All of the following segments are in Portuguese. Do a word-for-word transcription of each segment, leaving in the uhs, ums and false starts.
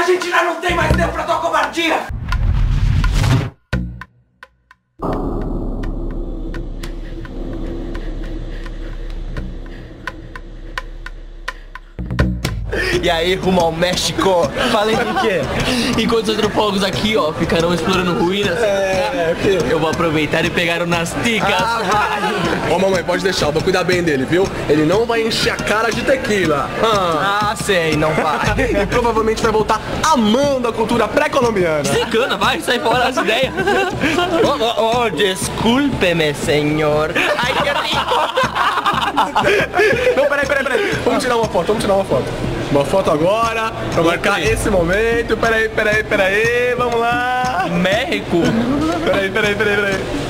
gente já não tem mais tempo pra tua covardia! E aí, rumo ao México. Falei o quê? Enquanto os antropólogos aqui, ó, ficarão explorando ruínas, É, o quê? eu vou aproveitar e pegar o Nasticas. Ah, vai. Ô, mamãe, pode deixar, eu vou cuidar bem dele, viu? Ele não vai encher a cara de tequila. Ah, Ah, sei, não vai. e provavelmente vai voltar amando a cultura pré-colombiana. Desencana, vai, sai fora das ideias. Oh, oh, oh, desculpe-me, senhor. Ai, que rico. Não, peraí, peraí, peraí. Vamos tirar uma foto, vamos tirar uma foto. Uma foto agora, pra marcar esse momento. Peraí, peraí, peraí, vamos lá. México. Peraí, peraí, peraí, peraí.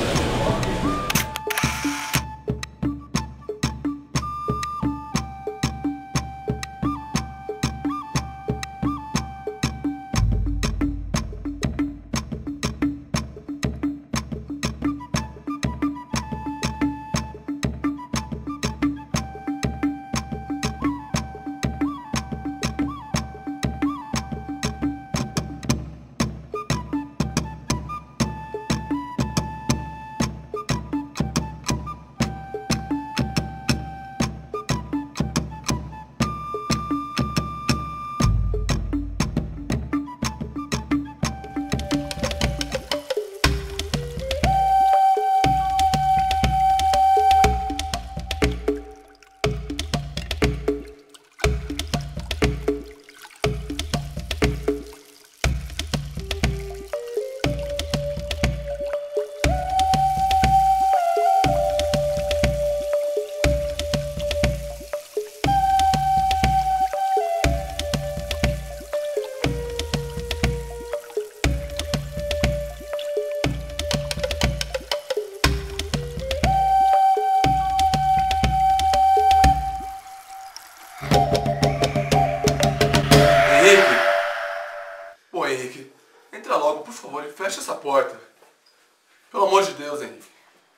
Henrique, entra logo, por favor, e fecha essa porta. Pelo amor de Deus, Henrique.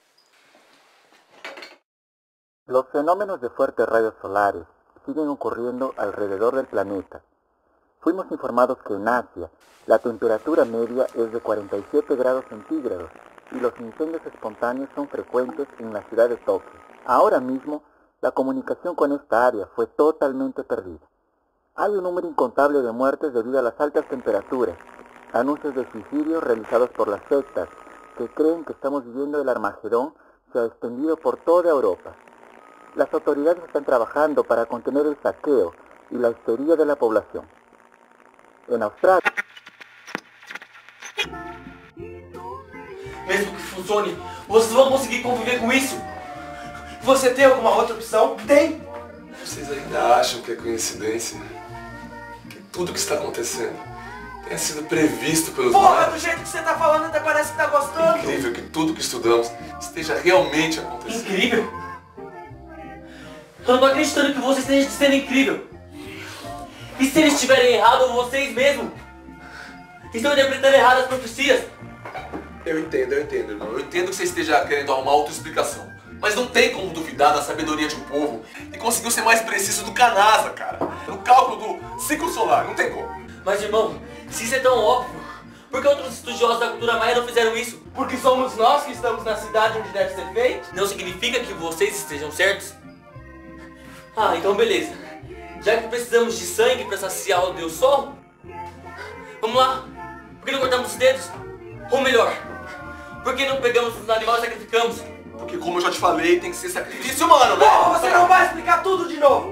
Los fenómenos de fuertes rayos solares siguen ocurriendo alrededor del planeta. Fuimos informados que en Asia la temperatura media es de cuarenta y siete grados centígrados y los incendios espontáneos son frecuentes en la ciudad de Tokio. Ahora mismo, la comunicación con esta área fue totalmente perdida. Hay un número incontable de muertes debido a las altas temperaturas, anuncios de suicidio realizados por las sectas que creen que estamos viviendo el Armagedón se ha extendido por toda Europa. Las autoridades están trabajando para contener el saqueo y la histeria de la población. En Australia... Mesmo que funcione, vocês vão conseguir conviver com isso? Você tem alguma outra opção? Tem! Vocês ainda acham que é coincidência? Que tudo que está acontecendo tenha sido previsto pelos Porra, magos? do jeito que você tá falando, até parece que tá gostando! Incrível que tudo que estudamos esteja realmente acontecendo. Incrível? Eu não tô acreditando que você esteja sendo incrível. E se eles estiverem errados, vocês mesmos estão interpretando errado as profecias? Eu entendo, eu entendo, irmão. Eu entendo que você esteja querendo arrumar outra explicação. Mas não tem como duvidar da sabedoria de um povo que conseguiu ser mais preciso do que a NASA, cara. No cálculo do ciclo solar, não tem como. Mas, irmão, se isso é tão óbvio, por que outros estudiosos da cultura maia não fizeram isso? Porque somos nós que estamos na cidade onde deve ser feito? Não significa que vocês estejam certos? Ah, então beleza. Já que precisamos de sangue para saciar o Deus Sol, vamos lá. Por que não cortamos os dedos? Ou melhor, por que não pegamos os animais e sacrificamos? Porque, como eu já te falei, tem que ser sacrifício humano, né? Porra, você não vai explicar tudo de novo!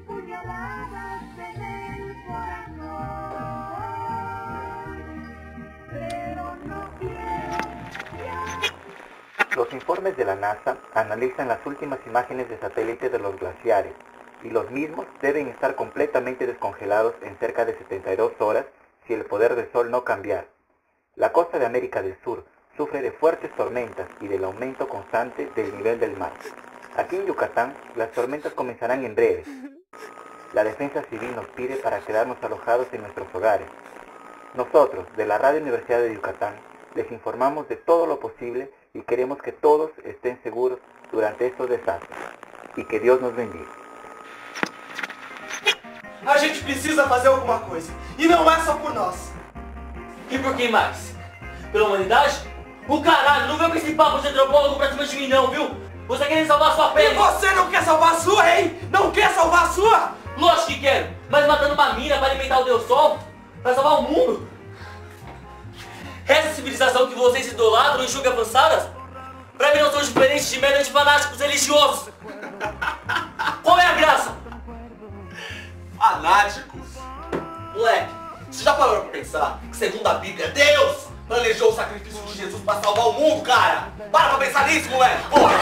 Los informes de la NASA analizan las últimas imágenes de satélite de los glaciares y los mismos deben estar completamente descongelados en cerca de setenta y dos horas si el poder del sol no cambiara. La costa de América del Sur sufre de fuertes tormentas y del aumento constante del nivel del mar. Aquí en Yucatán, las tormentas comenzarán en breve. La Defensa Civil nos pide para quedarnos alojados en nuestros hogares. Nosotros, de la Radio Universidad de Yucatán, les informamos de todo lo posible y queremos que todos estén seguros durante estos desastres. Y que Dios nos bendiga. A gente precisa fazer alguma coisa. E não é só por nós. E por quem mais? Pela humanidade? O caralho, não vem com esse papo de antropólogo pra cima de mim não, viu? Você quer salvar a sua E pele? você não quer salvar a sua, hein? Não quer salvar a sua? Lógico que quero, mas matando uma mina pra alimentar o Deus Sol? Pra salvar o mundo? Essa civilização que vocês idolatram e julgam avançadas? Pra mim não são diferentes de merda de fanáticos religiosos. Qual é a graça? Fanáticos? Moleque, você já parou pra pensar que segundo a Bíblia, Deus planejou o sacrifício de Jesus pra salvar o mundo, cara? Para pra pensar nisso, moleque! Porra!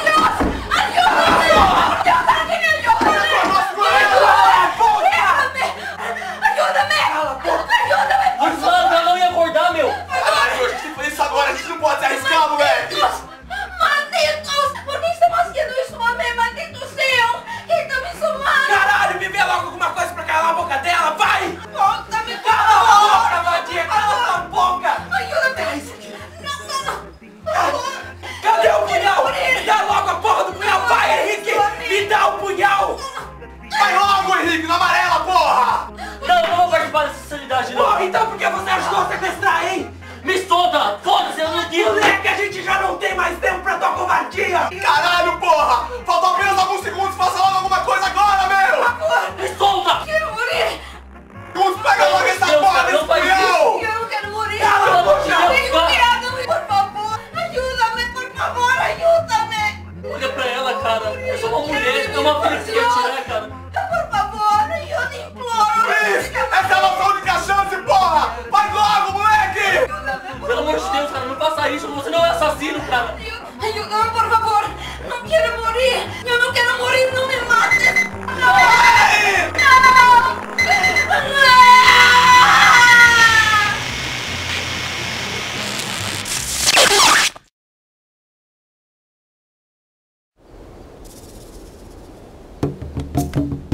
Eu falando que eu não ia acordar, meu! Caralho, a gente tem que fazer isso agora, a gente não pode se arriscar, moleque! Malditos! Por que estão fazendo isso, homem? Maldito céu! Então me somar! Caralho, me vê logo alguma coisa pra calar a boca dela, vai! Volta-me, por Cala a favor! boca, vadia, cala a boca! Ajuda-me! Não, não, não! Cadê o punhal? Me dá logo a porra do punhal, vai, Henrique! Me dá o punhal! Vai logo, Henrique, na amarela, porra! Não, eu não vou participar dessa sanidade, não! Porra, então por que você ajudou a sequestrar, hein? Me solta! Foda-se, eu não quis! Moleque, a gente já não tem mais tempo pra tua covardia! Caralho, porra! Faltam apenas alguns segundos, faça logo alguma coisa agora, meu! Me solta! Quero morrer! Segundos, pega logo essa Deus, porra cara, desse não faz punhal! Eu não quero morrer! Cala a boca! Amigo, me por favor! Ajuda-me, por favor! Ajuda-me! Olha pra ela, cara! É só uma mulher, é uma filha que você quer tirar, cara! Por favor, eu te imploro! Luiz, essa é a nossa única chance, porra! Vai logo, moleque! Pelo amor de Deus, cara, não faça isso! Você não é assassino, cara! Ajuda-me, por favor! Não quero morrer! Eu não quero morrer! Não me mates! Não! Vai! Não!